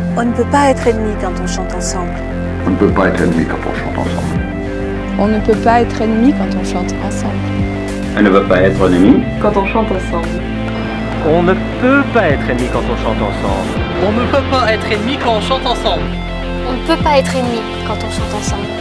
On ne peut pas être ennemis quand on chante ensemble. On ne peut pas être ennemis quand on chante ensemble. On ne peut pas être ennemis quand on chante ensemble. On ne peut pas être ennemis quand on chante ensemble. On ne peut pas être ennemis quand on chante ensemble. On ne peut pas être ennemis quand on chante ensemble. On ne peut pas être ennemis quand on chante ensemble.